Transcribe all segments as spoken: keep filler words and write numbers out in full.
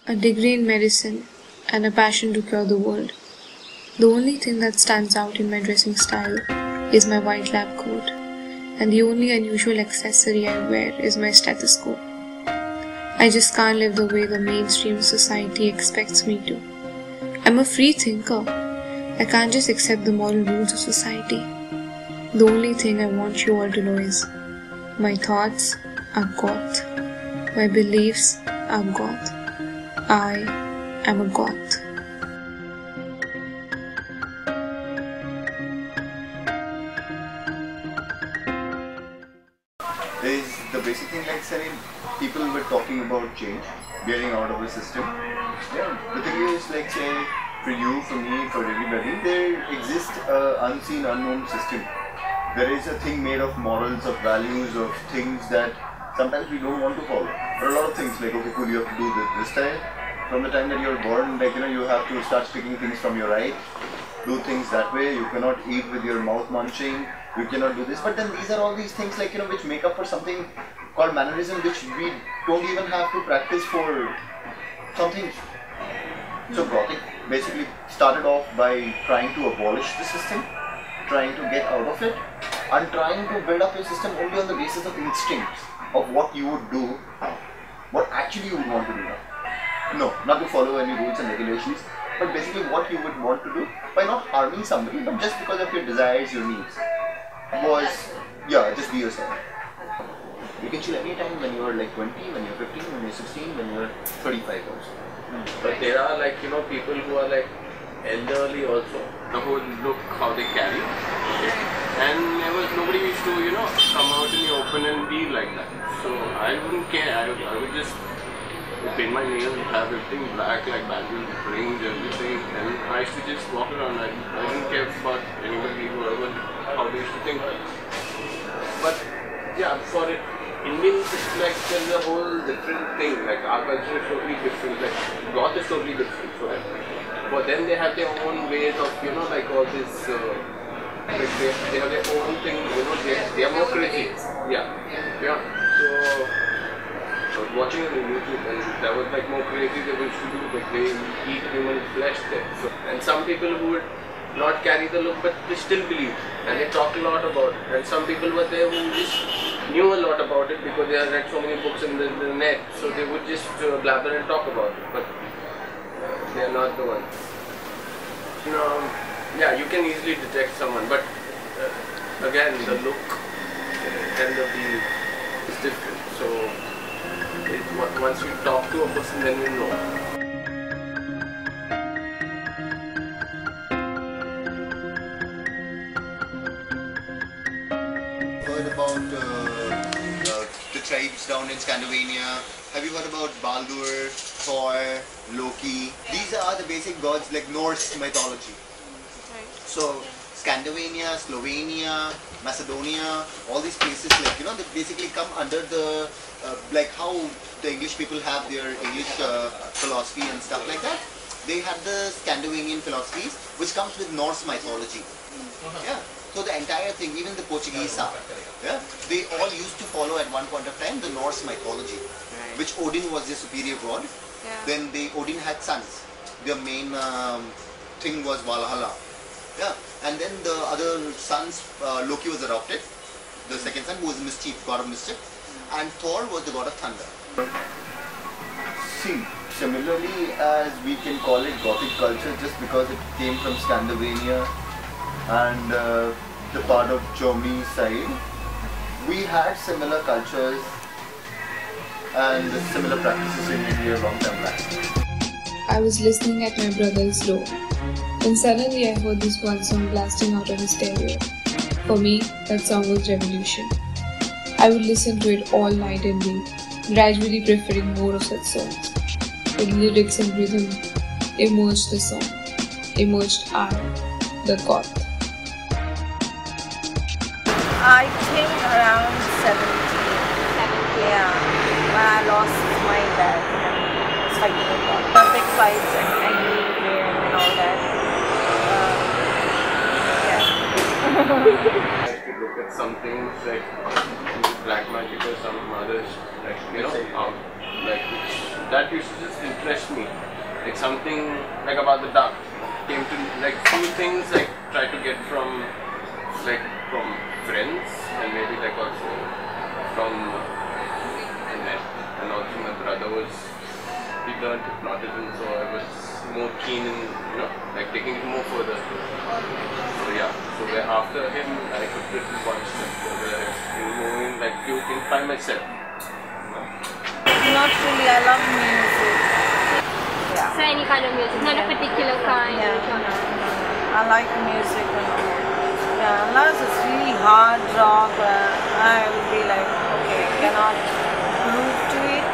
a degree in medicine, and a passion to cure the world. The only thing that stands out in my dressing style is my white lab coat, and the only unusual accessory I wear is my stethoscope. I just can't live the way the mainstream society expects me to. I'm a free thinker. I can't just accept the moral rules of society. The only thing I want you all to know is my thoughts are goth. My beliefs are goth. I am a goth. There is the basic thing, like saying people were talking about change, getting out of the system. Yeah, the thing is, like say, for you, for me, for everybody, there exists an unseen, unknown system. There is a thing made of morals, of values, of things that sometimes we don't want to follow. There are a lot of things like, okay, cool, you have to do this. This time, from the time that you're born, like, you know, you have to start picking things from your right, do things that way. You cannot eat with your mouth munching. You cannot do this. But then these are all these things, like, you know, which make up for something called mannerism, which we don't even have to practice for something. So Gothic basically started off by trying to abolish the system, trying to get out of it, and trying to build up your system only on the basis of instincts, of what you would do, what actually you would want to do now. No, not to follow any rules and regulations, but basically what you would want to do by not harming somebody, but just because of your desires, your needs. Was, yeah, just be yourself. You can chill anytime when you're like twenty, when you're fifteen, when you're sixteen, when you're thirty-five also. But there are, like, you know, people who are like elderly also, the whole look, how they carry, okay? And there was nobody used to, you know, come out in the open and be like that. So I wouldn't care. I would, I would just paint my nails, have everything black, like bangles, rings, everything, and I used to just walk around. I, I didn't care about anybody, whoever, how they used to think. But yeah, for it, Indians, it's like there's a whole different thing. Like our culture is totally different. Like goth is totally different for them. For them, they have their own ways of, you know, like all this. Uh, like they, they have their own thing. You know, they they are more crazy. Yeah, yeah. So. I was watching it on YouTube, and that was like more crazy they used to do, like they eat human flesh there. So, and some people who would not carry the look, but they still believe, and they talk a lot about it. And some people were there who just knew a lot about it because they had read so many books in the, the net, so they would just uh, blabber and talk about it, but uh, they are not the ones. You know, yeah, you can easily detect someone, but uh, again, the look and the being is different. So. It, once you talk to a person, then you know. Heard about uh, uh, the tribes down in Scandinavia? Have you heard about Baldur, Thor, Loki? These are the basic gods, like Norse mythology. So Scandinavia, Slovenia, Macedonia, all these places, like, you know, they basically come under the uh, like how the English people have their English uh, philosophy and stuff like that. They have the Scandinavian philosophies, which comes with Norse mythology. Yeah. So the entire thing, even the Portuguese are, yeah, they all used to follow at one point of time the Norse mythology, which Odin was the superior god. Yeah. Then they Odin had sons. Their main um, thing was Valhalla. Yeah. And then the other sons, uh, Loki was adopted, the second son, who was mischief, god of mischief, and Thor was the god of thunder. See, similarly as we can call it Gothic culture just because it came from Scandinavia and uh, the part of Germany side, we had similar cultures and similar practices in India a long time back. I was listening at my brother's door, and suddenly I heard this one song blasting out on his stereo. For me, that song was Revolution. I would listen to it all night and day, gradually preferring more of such songs. With lyrics and rhythm, emerged the song, emerged I, the goth. I think around seventeen. Yeah, when I lost my dad and was fighting with God. Perfect fights and angry rain and all that. Uh, yeah. I could look at some things like black magic or some others, like, you know, um, like which, that that used to just interest me. Like something like about the dark. Came to like few things like try to get from like from friends and maybe like also from the net. And also my brother was, he learned hypnotism, so I was more keen in, you know, like taking it more further. So yeah, so where after him I took it one step further in moving like few things by myself. Not really, I love music. Yeah. So any kind of music, not a particular kind Yeah, or genre. I like music and all. Yeah, unless it's really hard rock, uh, I will be like, okay, cannot groove to it.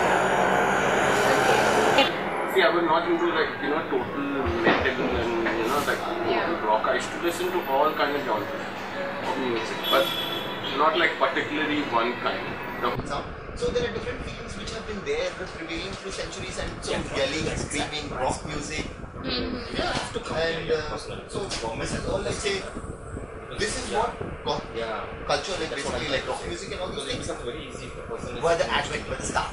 See, I was not into like, you know, total metal and, you know, like total rock. I used to listen to all kind of genres of music, but not like particularly one kind. No. So there are different feelings which have been there, but prevailing through centuries, and so yelling, screaming, rock music. Mm-hmm. Yeah, and uh, so this is all, let's say, this is what got yeah. culture, like basically like rock music and all these things. Were the advent, were the start.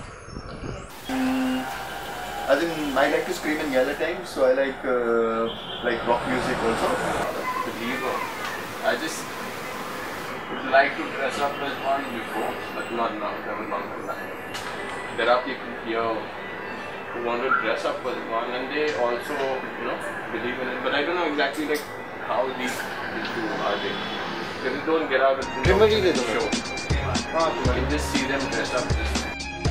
As in, I like to scream and yell at times, so I like uh, like rock music also. The believer. I just would like to dress up as one before, but not now, never long time. There are people here who want to dress up as one and they also, you know, believe in it, but I don't know exactly like how these people are they. Because they don't get out of the show. You can just see them dressed up this way.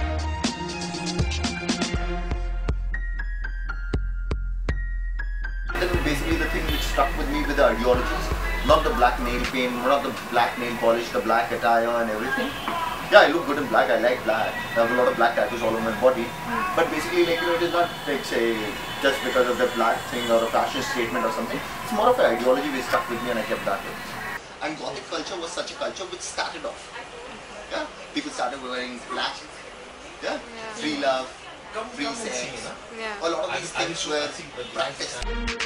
Basically the thing which stuck with me with the ideologies, not the black nail paint, not the black nail polish, the black attire and everything. Yeah, I look good in black, I like black. I have a lot of black tattoos all over my body. But basically, like, you know, it is not like, say, just because of the black thing or a fashion statement or something. It's more of an ideology which stuck with me and I kept that. And Gothic culture was such a culture which started off. Yeah, people started wearing black. Yeah, free love, free sex. Yeah. A lot of these things were practiced.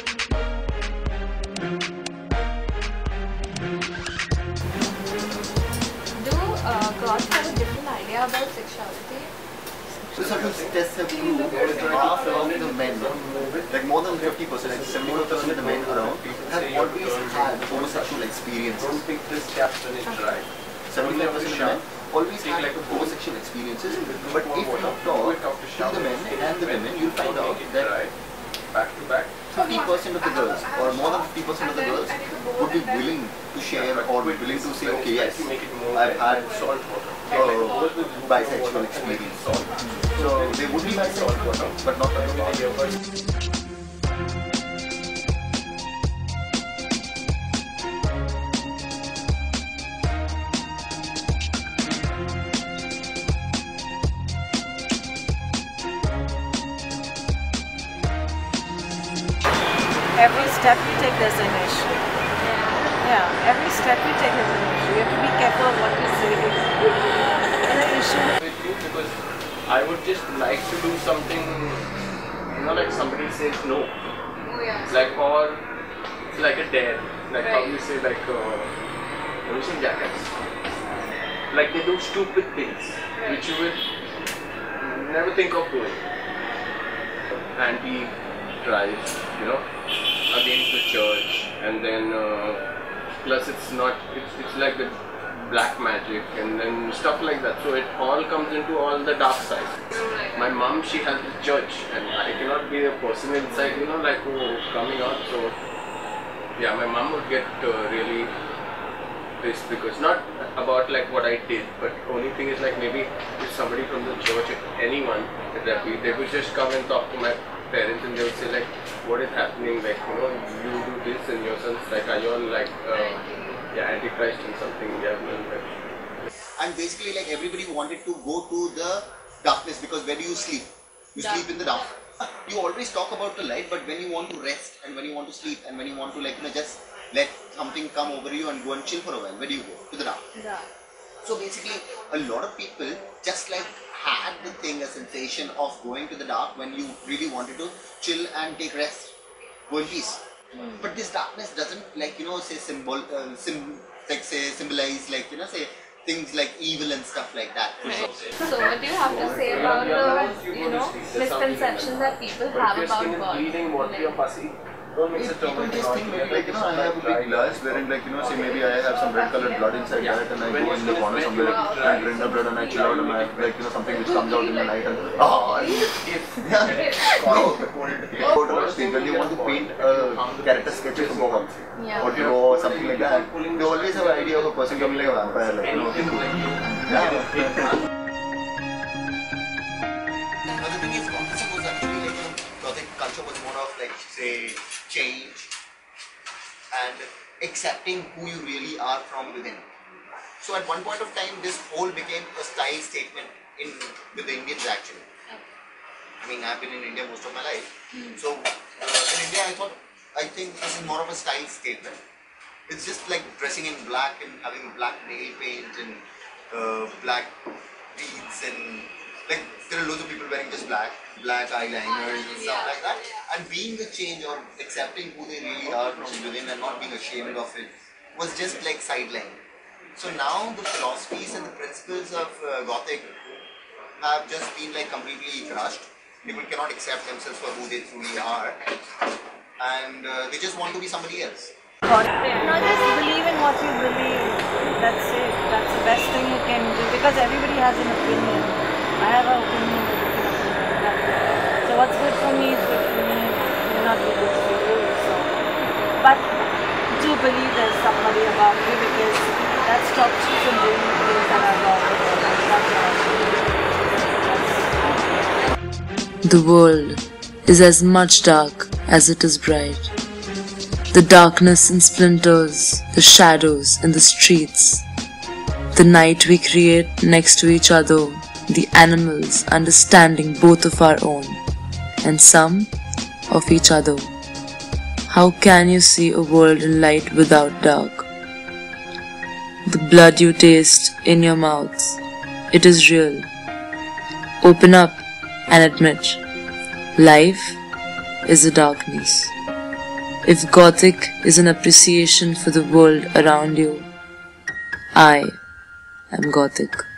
Do uh, gods have a different idea about sexuality? So certain tests have proved that half of the men, like more than fifty percent, like seventy-five percent of the men around have always had homosexual experiences. seventy-five percent of the men always had like homosexual experiences, but if you talk to the men and the women, you'll find out that back to back. fifty percent of the girls, or more than fifty percent of the girls, would be willing to share or willing to say, okay, yes, I've had uh, bisexual experience. So they would be bisexual, but not other. Every step you take, there's an issue. Yeah, every step you take, there's an issue. You have to be careful of what you say. There's an issue. With you because I would just like to do something, you know, like somebody says no. Oh yeah. Like, or it's like a dare. Like Right. how you say, like, uh, have you seen Jackass? Like they do stupid things Right. which you would never think of doing. Anti-drive, you know, against the church, and then uh, plus it's not, it's, it's like the black magic and then stuff like that. So it all comes into all the dark side. My mom, she has the church, and I cannot be a person inside, you know, like oh, coming out. So yeah, my mom would get uh, really pissed because not about like what I did, but only thing is like maybe if somebody from the church, anyone, that we, they would just come and talk to my parents and they would say like, what is happening, like, you know, you do this and your son's like, are you all like, uh, yeah, antichrist and something, yeah, like. And basically, like, everybody wanted to go to the darkness because where do you sleep? You Dark. sleep in the dark. You always talk about the light, but when you want to rest and when you want to sleep and when you want to, like, you know, just let something come over you and go and chill for a while, where do you go? To the dark. Yeah. So basically, a lot of people just like had the thing, a sensation of going to the dark when you really wanted to chill and take rest, go in peace. Mm. But this darkness doesn't, like, you know, say symbol, uh, sim, like say symbolize, like, you know, say things like evil and stuff like that. Right. So what do you have to say about the, you know, misconceptions that people have about God? Like, People just think maybe like, you know, I have a big glass wherein like, you know, say maybe I have some red colored blood inside that and I go in the corner somewhere and drink the blood and I chill out and I have like, you know, something which comes out in the night and ah, yeah, no. When they want to paint a character sketch of a wall or draw or something like that, they always have an idea of a person coming like a vampire, like, you know. Yeah. But the thing is, Gothicism was actually like, you know, Gothic culture was more of like, say, change and accepting who you really are from within. So at one point of time, this whole became a style statement in with the Indians actually. I mean, I've been in India most of my life. So uh, in India, I thought, I think this is more of a style statement. It's just like dressing in black and having black nail paint and uh, black beads and like there are loads of people wearing just black, black eyeliners and stuff like that. And being the change or accepting who they really are from within and not being ashamed of it was just like sideline. So now the philosophies and the principles of uh, Gothic have just been like completely crushed. People cannot accept themselves for who they truly are, and uh, they just want to be somebody else. God. No, just believe in what you believe. That's it. That's the best thing you can do because everybody has an opinion. I have an opinion. So what's good for me is good for me. May not be good for you. So, but do believe there's somebody above you because that stops you from doing things that are wrong. The world is as much dark as it is bright. The darkness in splinters, the shadows in the streets, the night we create next to each other, the animals understanding both of our own and some of each other. How can you see a world in light without dark? The blood you taste in your mouths, it is real. Open up and admit, life is a darkness. If Gothic is an appreciation for the world around you, I am Gothic.